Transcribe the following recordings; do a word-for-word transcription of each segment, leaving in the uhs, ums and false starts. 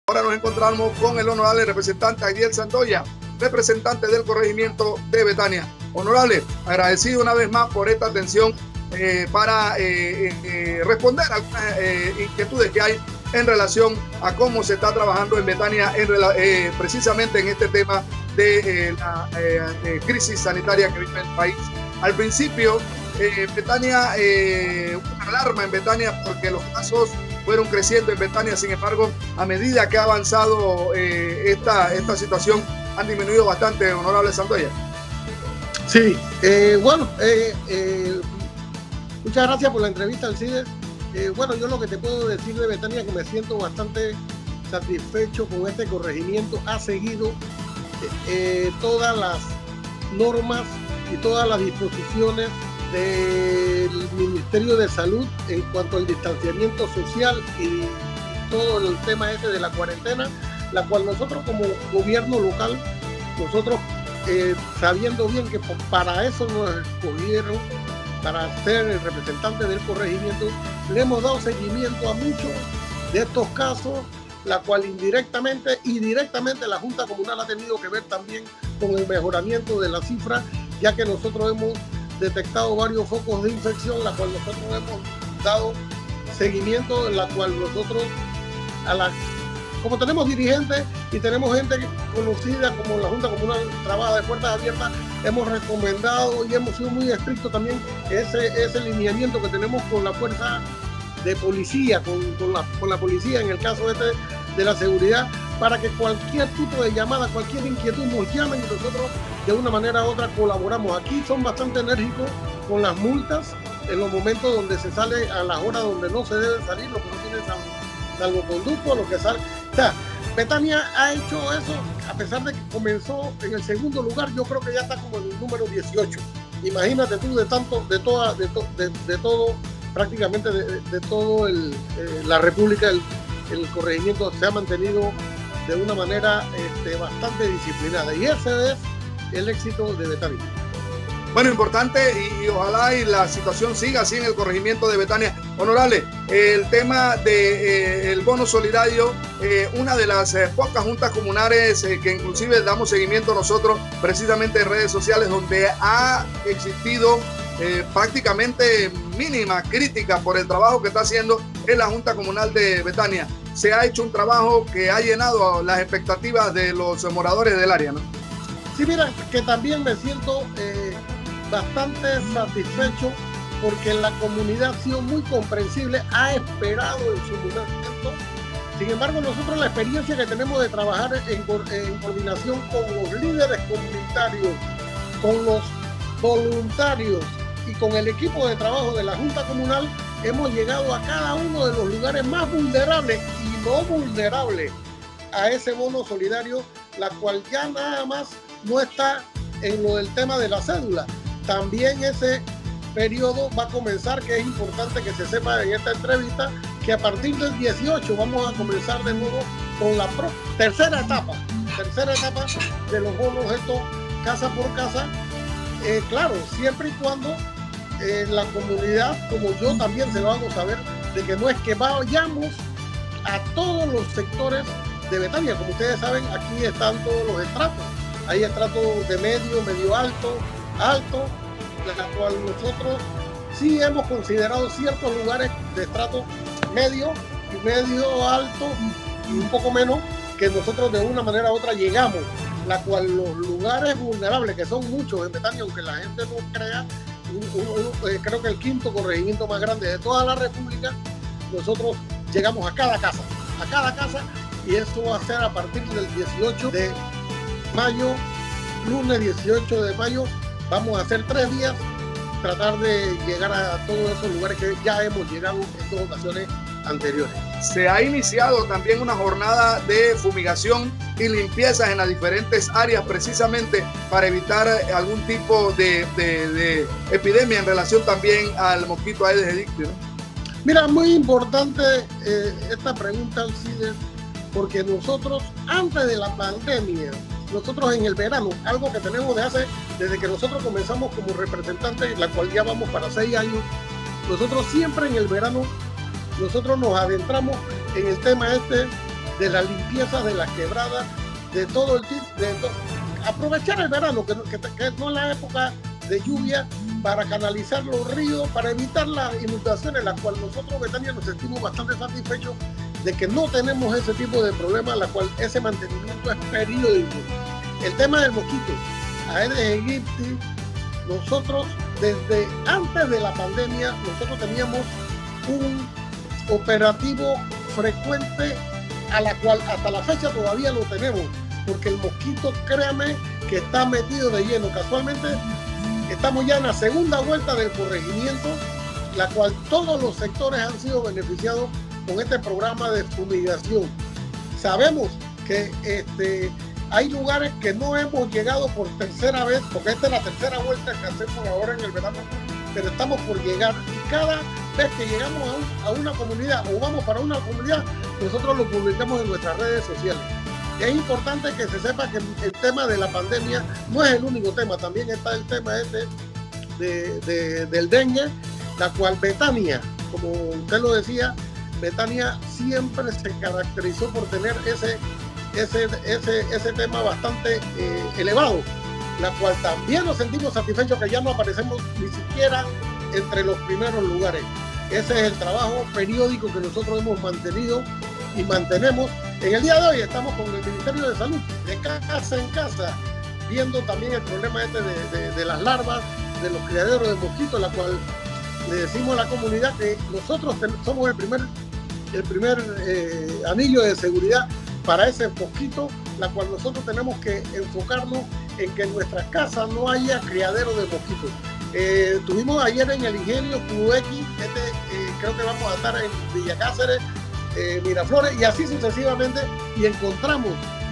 Ahora nos encontramos con el honorable representante Aydiel Sandoya, representante del corregimiento de Betania. Honorable, agradecido una vez más por esta atención eh, para eh, eh, responder a algunas eh, inquietudes que hay en relación a cómo se está trabajando en Betania en, eh, precisamente en este tema de eh, la eh, de crisis sanitaria que vive el país. Al principio, eh, Betania, eh, una alarma en Betania porque los casos fueron creciendo en Betania. Sin embargo, a medida que ha avanzado eh, esta, esta situación, han disminuido bastante, honorable Sandoya. Sí, eh, bueno, eh, eh, muchas gracias por la entrevista, Alcides. Eh, bueno, yo lo que te puedo decir de Betania es que me siento bastante satisfecho con este corregimiento. Ha seguido eh, todas las normas y todas las disposiciones del Ministerio de Salud en cuanto al distanciamiento social y todo el tema ese de la cuarentena, la cual nosotros como gobierno local, nosotros eh, sabiendo bien que para eso nos escogieron, para ser el representante del corregimiento, le hemos dado seguimiento a muchos de estos casos, la cual indirectamente y directamente la Junta Comunal ha tenido que ver también con el mejoramiento de la cifra, ya que nosotros hemos detectado varios focos de infección, la cual nosotros hemos dado seguimiento, en la cual nosotros, a la, como tenemos dirigentes y tenemos gente conocida como la Junta Comunal trabaja de puertas abiertas, hemos recomendado y hemos sido muy estrictos también ese, ese lineamiento que tenemos con la fuerza de policía, con, con, la, con la policía en el caso este de la seguridad, para que cualquier tipo de llamada, cualquier inquietud nos llamen y nosotros de una manera u otra colaboramos. Aquí son bastante enérgicos con las multas en los momentos donde se sale a las horas donde no se debe salir, lo que no tiene salvo, salvoconducto, lo que sale. O sea, Betania ha hecho eso, a pesar de que comenzó en el segundo lugar, yo creo que ya está como en el número dieciocho. Imagínate tú, de tanto, de toda, de, to, de, de todo, prácticamente de, de todo el, eh, la República, el, el corregimiento se ha mantenido de una manera este, bastante disciplinada, y ese es el éxito de Betania. Bueno, importante y, y ojalá y la situación siga así en el corregimiento de Betania. Honorable, el tema del de, eh, bono solidario, eh, una de las eh, pocas juntas comunales eh, que inclusive damos seguimiento nosotros precisamente en redes sociales, donde ha existido eh, prácticamente mínima crítica por el trabajo que está haciendo en la Junta Comunal de Betania. Se ha hecho un trabajo que ha llenado las expectativas de los moradores del área, ¿no? Sí, mira, que también me siento eh, bastante satisfecho porque la comunidad ha sido muy comprensible, ha esperado en su momento. Sin embargo, nosotros la experiencia que tenemos de trabajar en, en coordinación con los líderes comunitarios, con los voluntarios y con el equipo de trabajo de la Junta Comunal, hemos llegado a cada uno de los lugares más vulnerables y no vulnerables a ese bono solidario, la cual ya nada más no está en lo del tema de la cédula. También ese periodo va a comenzar, que es importante que se sepa en esta entrevista, que a partir del dieciocho vamos a comenzar de nuevo con la pro tercera etapa, tercera etapa de los bonos estos casa por casa. Eh, claro, siempre y cuando eh, la comunidad, como yo, también se lo hago saber, de que no es que vayamos a todos los sectores de Betania. Como ustedes saben, aquí están todos los estratos. Hay estratos de medio, medio alto, alto, la cual nosotros sí hemos considerado ciertos lugares de estrato medio y medio alto y un poco menos, que nosotros de una manera u otra llegamos, la cual los lugares vulnerables, que son muchos en Betania, aunque la gente no crea, un, un, un, eh, creo que el quinto corregimiento más grande de toda la República, nosotros llegamos a cada casa, a cada casa, y eso va a ser a partir del dieciocho de mayo, lunes dieciocho de mayo, vamos a hacer tres días, tratar de llegar a todos esos lugares que ya hemos llegado en dos ocasiones anteriores. Se ha iniciado también una jornada de fumigación y limpiezas en las diferentes áreas, precisamente para evitar algún tipo de, de, de epidemia en relación también al mosquito Aedes aegypti, ¿no? Mira, muy importante eh, esta pregunta, Alcides, porque nosotros antes de la pandemia, nosotros en el verano, algo que tenemos de hace, desde que nosotros comenzamos como representantes, la cual ya vamos para seis años, nosotros siempre en el verano, nosotros nos adentramos en el tema este de la limpieza de las quebradas, de todo el tipo, de to aprovechar el verano, que, que, que no es la época de lluvia, para canalizar los ríos, para evitar las inundaciones, las cuales nosotros, Betania, nos sentimos bastante satisfechos de que no tenemos ese tipo de problemas, la cual ese mantenimiento es periódico. El tema del mosquito, Aedes aegypti, nosotros desde antes de la pandemia, nosotros teníamos un operativo frecuente a la cual hasta la fecha todavía lo tenemos, porque el mosquito, créame, que está metido de lleno. Casualmente estamos ya en la segunda vuelta del corregimiento, la cual todos los sectores han sido beneficiados con este programa de fumigación. Sabemos que este, hay lugares que no hemos llegado por tercera vez, porque esta es la tercera vuelta que hacemos ahora en el verano, pero estamos por llegar, y cada vez que llegamos a, un, a una comunidad o vamos para una comunidad, nosotros lo publicamos en nuestras redes sociales. Es importante que se sepa que el tema de la pandemia no es el único tema, también está el tema este de, de, del dengue, la cual Betania, como usted lo decía, Betania siempre se caracterizó por tener ese, ese, ese, ese tema bastante eh, elevado, la cual también nos sentimos satisfechos que ya no aparecemos ni siquiera entre los primeros lugares. Ese es el trabajo periódico que nosotros hemos mantenido y mantenemos. En el día de hoy estamos con el Ministerio de Salud, de casa en casa, viendo también el problema este de, de, de las larvas, de los criaderos de mosquitos, la cual le decimos a la comunidad que nosotros somos el primer, el primer eh, anillo de seguridad para ese mosquito, la cual nosotros tenemos que enfocarnos en que en nuestras casas no haya criadero de mosquitos. Eh, tuvimos ayer en el Ingenio Q X, este, eh, creo que vamos a estar en Villa Cáceres, eh, Miraflores y así sucesivamente, y encontramos,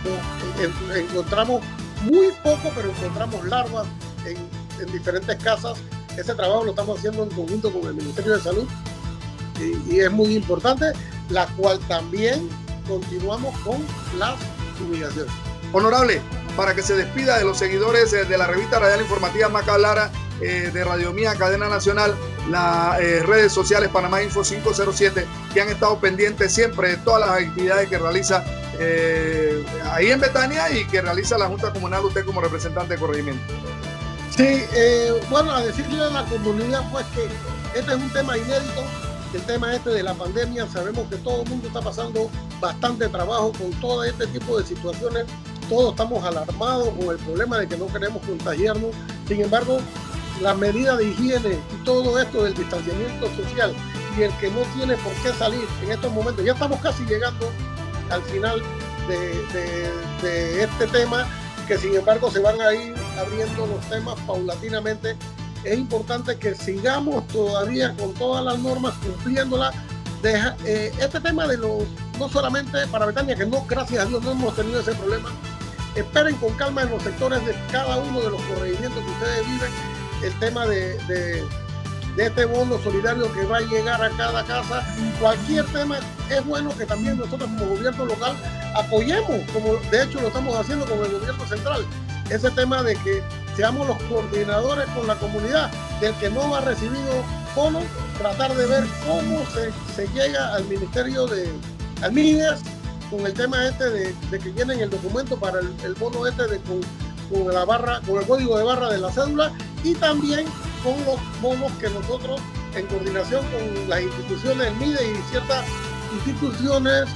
eh, en, encontramos muy poco, pero encontramos larvas en, en diferentes casas. Ese trabajo lo estamos haciendo en conjunto con el Ministerio de Salud y, y es muy importante, la cual también continuamos con las fumigaciones. Honorable, para que se despida de los seguidores de la revista radial informativa Maca Lara, eh, de Radio Mía, Cadena Nacional, las eh, redes sociales Panamá Info cinco cero siete, que han estado pendientes siempre de todas las actividades que realiza eh, ahí en Betania y que realiza la Junta Comunal, usted como representante de corregimiento. Sí, eh, bueno, a decirle a la comunidad pues que este es un tema inédito, el tema este de la pandemia. Sabemos que todo el mundo está pasando bastante trabajo con todo este tipo de situaciones. Todos estamos alarmados con el problema de que no queremos contagiarnos. Sin embargo, las medidas de higiene y todo esto del distanciamiento social y el que no tiene por qué salir en estos momentos, ya estamos casi llegando al final de, de, de este tema, que sin embargo se van a ir abriendo los temas paulatinamente. Es importante que sigamos todavía con todas las normas, cumpliéndolas. Deja, eh, este tema de los, no solamente para Betania, que no, gracias a Dios no hemos tenido ese problema. Esperen con calma en los sectores de cada uno de los corregimientos que ustedes viven, el tema de, de, de este bono solidario que va a llegar a cada casa. Cualquier tema es bueno que también nosotros como gobierno local apoyemos, como de hecho lo estamos haciendo con el gobierno central. Ese tema de que seamos los coordinadores con la comunidad, del que no ha recibido bono, tratar de ver cómo se, se llega al Ministerio de al MIDES con el tema este de, de que llenen el documento para el, el bono este de, con, con la barra, con el código de barra de la cédula, y también con los bonos que nosotros, en coordinación con las instituciones del MIDES y ciertas instituciones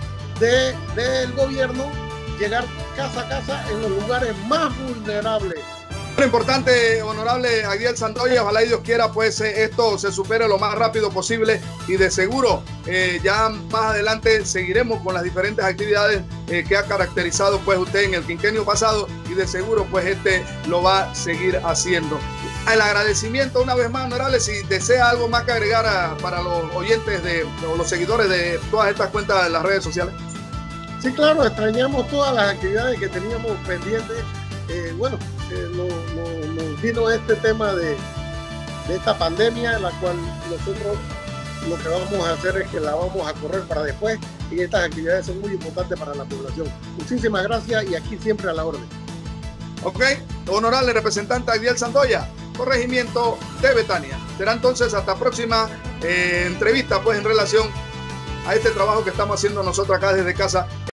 de, del gobierno, llegar casa a casa en los lugares más vulnerables. Lo importante, honorable Agdiel Sandoya, ojalá y Dios quiera pues eh, esto se supere lo más rápido posible, y de seguro eh, ya más adelante seguiremos con las diferentes actividades eh, que ha caracterizado pues usted en el quinquenio pasado, y de seguro pues este lo va a seguir haciendo. El agradecimiento una vez más, honorable, si desea algo más que agregar a, para los oyentes de, o los seguidores de todas estas cuentas de las redes sociales. Sí, claro, extrañamos todas las actividades que teníamos pendientes. Eh, bueno, eh, nos no, no vino este tema de, de esta pandemia, en la cual nosotros lo que vamos a hacer es que la vamos a correr para después, y estas actividades son muy importantes para la población. Muchísimas gracias, y aquí siempre a la orden. Ok, honorable representante Agdiel Sandoya, corregimiento de Betania. Será entonces hasta próxima eh, entrevista pues en relación a este trabajo que estamos haciendo nosotros acá desde casa.